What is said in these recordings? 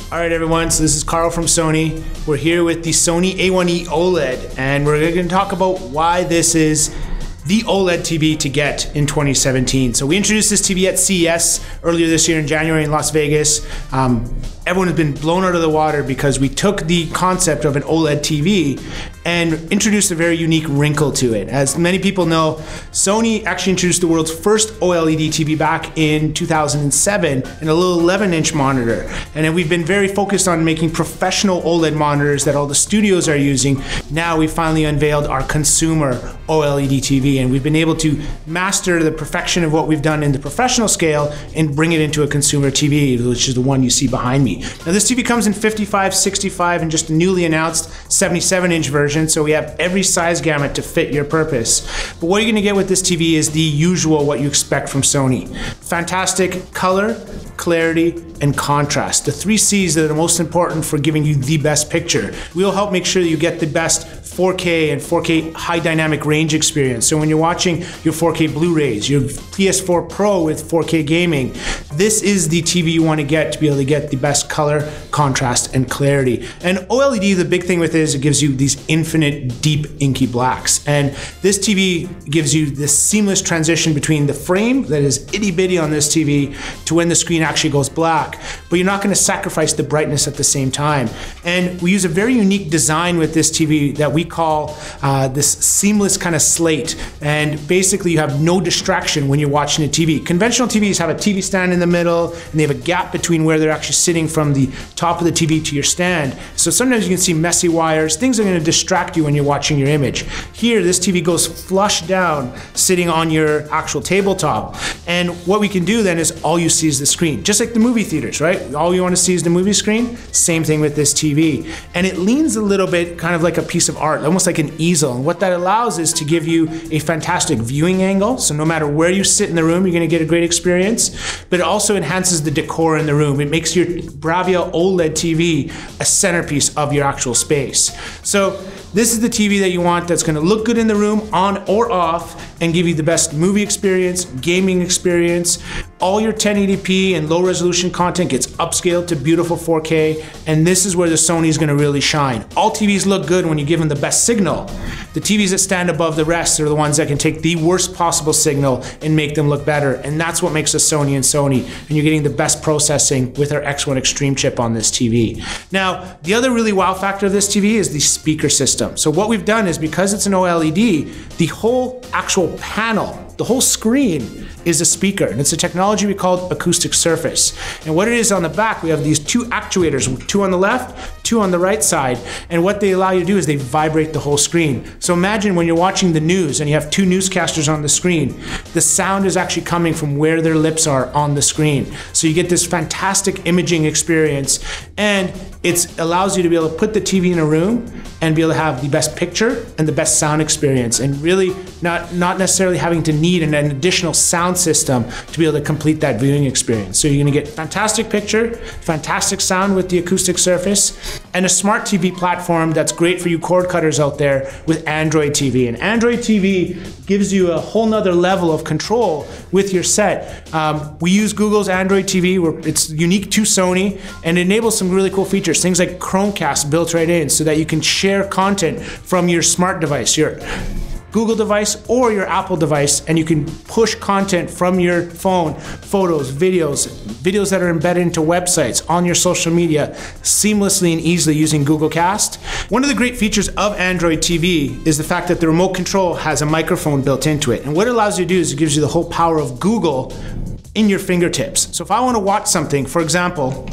All right, everyone, so this is Carl from Sony. We're here with the Sony A1E OLED, and we're going to talk about why this is the OLED TV to get in 2017. So we introduced this TV at CES earlier this year in January in Las Vegas. Everyone has been blown out of the water because we took the concept of an OLED TV and introduced a very unique wrinkle to it. As many people know, Sony actually introduced the world's first OLED TV back in 2007 in a little 11-inch monitor. And then we've been very focused on making professional OLED monitors that all the studios are using. Now we finally unveiled our consumer OLED TV, and we've been able to master the perfection of what we've done in the professional scale and bring it into a consumer TV, which is the one you see behind me. Now this TV comes in 55, 65, and just a newly announced 77-inch version, so we have every size gamut to fit your purpose. But what you're gonna get with this TV is the usual, what you expect from Sony. Fantastic color, clarity, and contrast. The 3 C's that are the most important for giving you the best picture. We'll help make sure that you get the best 4K and 4K high dynamic range experience. So when you're watching your 4K Blu-rays, your PS4 Pro with 4K gaming, this is the TV you want to get to be able to get the best color, contrast, and clarity. And OLED, the big thing with it is it gives you these infinite deep inky blacks. And this TV gives you this seamless transition between the frame that is itty bitty on this TV to when the screen actually goes black, but you're not going to sacrifice the brightness at the same time. And we use a very unique design with this TV that we call this seamless kind of slate. And basically you have no distraction when you're watching a TV. Conventional TVs have a TV stand in the middle and they have a gap between where they're actually sitting from the top of the TV to your stand. So sometimes you can see messy wires. Things are going to distract you when you're watching your image. Here, this TV goes flush down, sitting on your actual tabletop. And what we can do then is all you see is the screen. Just like the movie theaters, right? All you want to see is the movie screen. Same thing with this TV. And it leans a little bit kind of like a piece of art, almost like an easel. And what that allows is to give you a fantastic viewing angle. So no matter where you sit in the room, you're going to get a great experience. But it also enhances the decor in the room. It makes your Bravia OLED TV a centerpiece of your actual space. So this is the TV that you want that's going to look good in the room, on or off, and give you the best movie experience, gaming experience. All your 1080p and low resolution content gets upscaled to beautiful 4K, and this is where the Sony is going to really shine. All TVs look good when you give them the best signal. The TVs that stand above the rest are the ones that can take the worst possible signal and make them look better, and that's what makes us Sony and Sony, and you're getting the best processing with our X1 Extreme chip on this TV. Now, the other really wow factor of this TV is the speaker system. So what we've done is, because it's an OLED, the whole actual panel, the whole screen is a speaker, and it's a technology we call acoustic surface. And what it is on the back, we have these 2 actuators, 2 on the left, 2 on the right side, and what they allow you to do is they vibrate the whole screen. So imagine when you're watching the news and you have 2 newscasters on the screen, the sound is actually coming from where their lips are on the screen. So you get this fantastic imaging experience, and it allows you to be able to put the TV in a room and be able to have the best picture and the best sound experience, and really not necessarily having to need an additional sound system to be able to complete that viewing experience. So you're going to get fantastic picture, fantastic sound with the acoustic surface, and a smart TV platform that's great for you cord cutters out there with Android TV. And Android TV gives you a whole nother level of control with your set. We use Google's Android TV, where it's unique to Sony, and it enables some really cool features, things like Chromecast built right in, so that you can share content from your smart device, your Google device or your Apple device, and you can push content from your phone, photos, videos that are embedded into websites, on your social media, seamlessly and easily using Google Cast. One of the great features of Android TV is the fact that the remote control has a microphone built into it. And what it allows you to do is it gives you the whole power of Google in your fingertips. So if I want to watch something, for example,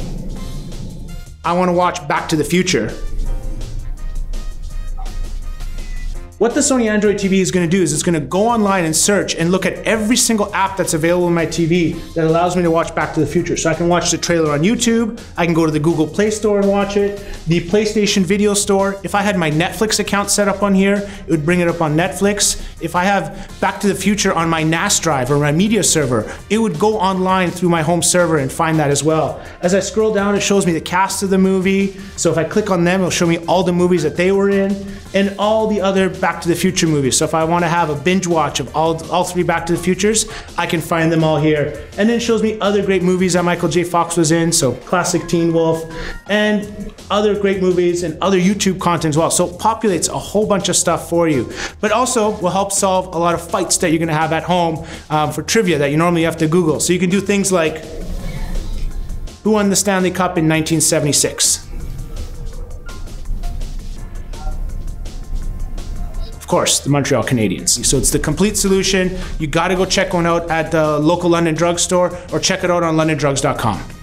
I want to watch Back to the Future, what the Sony Android TV is going to do is it's going to go online and search and look at every single app that's available in my TV that allows me to watch Back to the Future. So I can watch the trailer on YouTube, I can go to the Google Play Store and watch it, the PlayStation Video Store. If I had my Netflix account set up on here, it would bring it up on Netflix. If I have Back to the Future on my NAS drive or my media server, it would go online through my home server and find that as well. As I scroll down, it shows me the cast of the movie. So if I click on them, it'll show me all the movies that they were in and all the other Back Back to the Future movies. So if I want to have a binge watch of all three Back to the Futures, I can find them all here. And then it shows me other great movies that Michael J. Fox was in, so classic Teen Wolf, and other great movies and other YouTube content as well. So it populates a whole bunch of stuff for you. But also will help solve a lot of fights that you're going to have at home for trivia that you normally have to Google. So you can do things like, who won the Stanley Cup in 1976? Of course, the Montreal Canadiens. So it's the complete solution. You got to go check one out at the local London drugstore or check it out on londondrugs.com.